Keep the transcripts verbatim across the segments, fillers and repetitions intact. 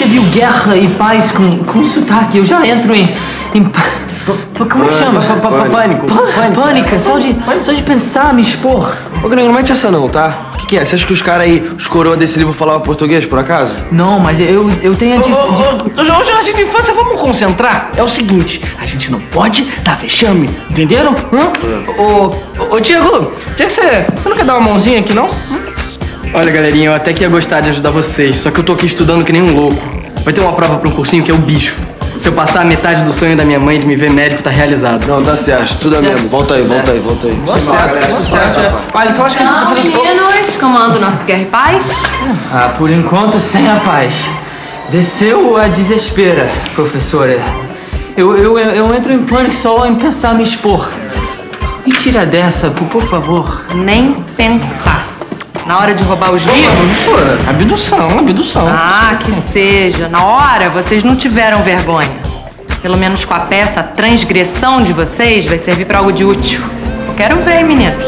você viu Guerra e Paz com, com sotaque, eu já entro em... em... Como é que chama? Pânico. Pânica, só de, só de pensar, me expor. Ô, Gringo, não mete essa não, tá? O que, que é? Você acha que os caras aí, os coroas desse livro falavam português, por acaso? Não, mas eu, eu tenho a... Dif... Ô, ô, ô, jardim de infância, vamos concentrar? É o seguinte, a gente não pode dar vexame, entenderam? Hã? Ô, ô, Diego, Diego, você, você não quer dar uma mãozinha aqui, não? Hã? Olha, galerinha, eu até que ia gostar de ajudar vocês, só que eu tô aqui estudando que nem um louco. Vai ter uma prova pra um cursinho que é o bicho. Se eu passar a metade do sonho da minha mãe de me ver médico, tá realizado. Não, dá certo, estuda mesmo. Volta aí, volta aí, volta aí. Sucesso, é sucesso. Olha, então acho que a gente Não, tá fazendo... meninos, comando nosso Guerra e Paz. Ah, por enquanto, sem a paz. Desceu a desespera, professora. Eu, eu, eu entro em pânico só em pensar me expor. Me tira dessa, por, por favor. Nem pensar. Na hora de roubar os livros? Professora, abdução, abdução. Ah, que seja. Na hora, vocês não tiveram vergonha. Pelo menos com a peça, a transgressão de vocês vai servir pra algo de útil. Quero ver, meninos.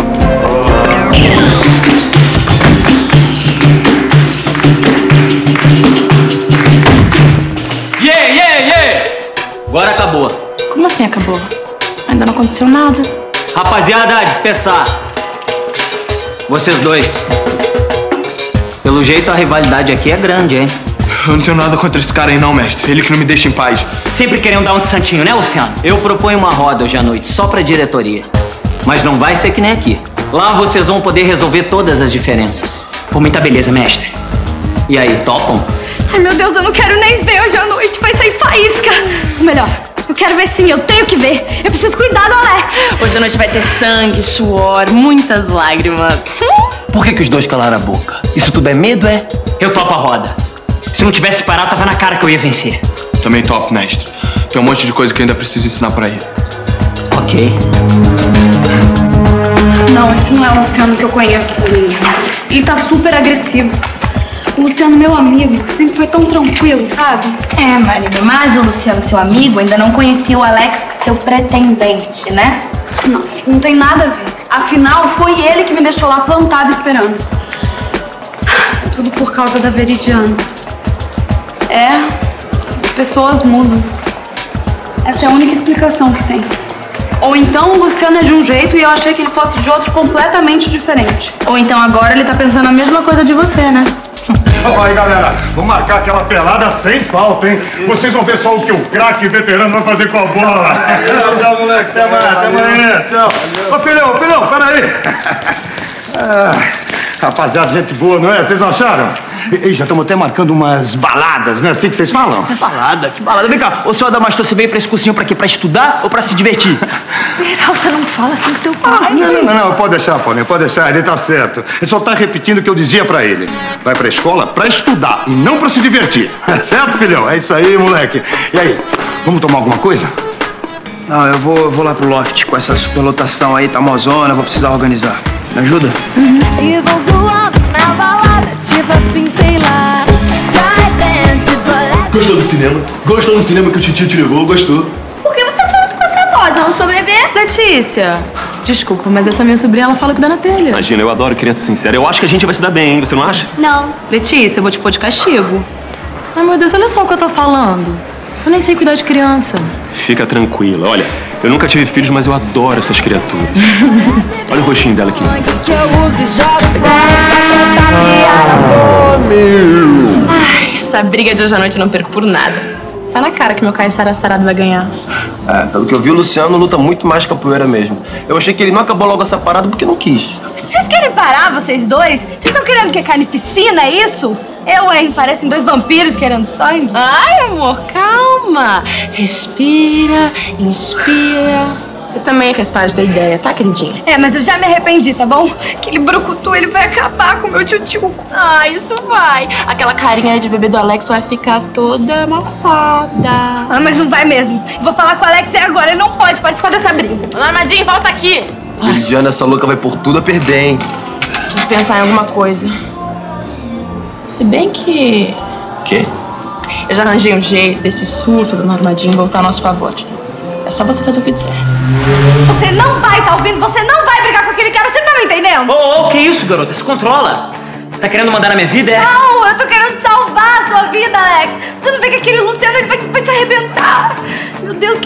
Yeah, yeah, yeah! Agora acabou. Como assim acabou? Ainda não aconteceu nada. Rapaziada, dispersar. Vocês dois. Pelo jeito, a rivalidade aqui é grande, hein? Eu não tenho nada contra esse cara aí não, mestre. Ele que não me deixa em paz. Sempre querendo dar um de santinho, né, Luciano? Eu proponho uma roda hoje à noite, só pra diretoria. Mas não vai ser que nem aqui. Lá vocês vão poder resolver todas as diferenças. Por muita beleza, mestre. E aí, topam? Ai, meu Deus, eu não quero nem ver hoje à noite. Vai sair faísca. Ou melhor, eu quero ver sim, eu tenho que ver. Eu preciso cuidar do Alex. Hoje à noite vai ter sangue, suor, muitas lágrimas. Por que que os dois calaram a boca? Isso tudo é medo, é? Eu topo a roda. Se não tivesse parado, tava na cara que eu ia vencer. Também top, mestre. Tem um monte de coisa que eu ainda preciso ensinar pra ele. Ok. Não, esse não é o Luciano que eu conheço, Luiz. Ele tá super agressivo. O Luciano, meu amigo, sempre foi tão tranquilo, sabe? É, marido, mas o Luciano, seu amigo, ainda não conhecia o Alex, seu pretendente, né? Não, isso não tem nada a ver. Afinal, foi ele que me deixou lá plantada esperando. Tudo por causa da Veridiana. É, as pessoas mudam. Essa é a única explicação que tem. Ou então o Luciano é de um jeito e eu achei que ele fosse de outro completamente diferente. Ou então agora ele tá pensando a mesma coisa de você, né? Aí, galera, vamos marcar aquela pelada sem falta, hein? Vocês vão ver só o que o craque veterano vai fazer com a bola. Tchau, tchau, moleque. Até mais, até amanhã. Tchau. Ô, filhão, filhão, peraí. Ah, rapaziada, gente boa, não é? Vocês não acharam? E, e já estamos até marcando umas baladas, não é assim que vocês falam? Balada? Que balada? Vem cá, o senhor Adamastor, você veio pra esse cursinho pra quê? Pra estudar ou pra se divertir? Peralta, não fala assim com teu pai. Ah, não, não, não, pode deixar, Paulinho, pode deixar, ele tá certo. Ele só tá repetindo o que eu dizia pra ele. Vai pra escola pra estudar e não pra se divertir. Certo, filhão? É isso aí, moleque. E aí, vamos tomar alguma coisa? Não, eu vou, eu vou lá pro loft. Com essa superlotação aí, tá mozona, vou precisar organizar. Me ajuda? Uhum. E vão zoando na balada, tipo assim, sei lá. Gostou do cinema? Gostou do cinema que o titio te levou? Gostou? Por que você tá falando com essa voz? Eu não sou bebê? Letícia, desculpa, mas essa minha sobrinha, ela fala que dá na telha. Imagina, eu adoro criança sincera. Eu acho que a gente vai se dar bem, hein? Você não acha? Não. Letícia, eu vou te pôr de castigo. Ai, meu Deus, olha só o que eu tô falando. Eu nem sei cuidar de criança. Fica tranquila. Olha, eu nunca tive filhos, mas eu adoro essas criaturas. Olha o rostinho dela aqui. Ai, essa briga de hoje à noite eu não perco por nada. Tá na cara que meu Caio Sarasarado vai ganhar. É, pelo que eu vi, o Luciano luta muito mais capoeira mesmo. Eu achei que ele não acabou logo essa parada porque não quis. Vocês querem parar, vocês dois? Vocês estão querendo que carnificina, é isso? Eu, hein? Parecem dois vampiros querendo sangue. Ai, amor, calma. Respira, inspira. Você também fez parte da ideia, tá, queridinha? É, mas eu já me arrependi, tá bom? Aquele brucutu, ele vai acabar com o meu tchutchuco. Ah, isso vai. Aquela carinha de bebê do Alex vai ficar toda amassada. Ah, mas não vai mesmo. Vou falar com o Alex agora, ele não pode participar dessa briga. Dona Armadinho, volta aqui. Lidiana, essa louca vai por tudo a perder, hein? Tem que pensar em alguma coisa. Se bem que... Quê? Eu já arranjei um jeito desse surto do Armadinho voltar a nosso favor. É só você fazer o que disser. Você não vai, tá ouvindo? Você não vai brigar com aquele cara, você tá me entendendo? Ô, ô, que isso, garota? Se controla. Tá querendo mandar na minha vida, é? Não, eu tô querendo salvar a sua vida, Alex.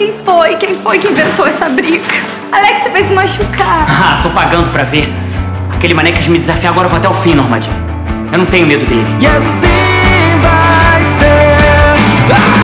quem foi? Quem foi que inventou essa briga? Alex, você vai se machucar. Ah, tô pagando pra ver. Aquele mané quis me desafiar, agora eu vou até o fim, Normadinho. Eu não tenho medo dele. E assim vai ser.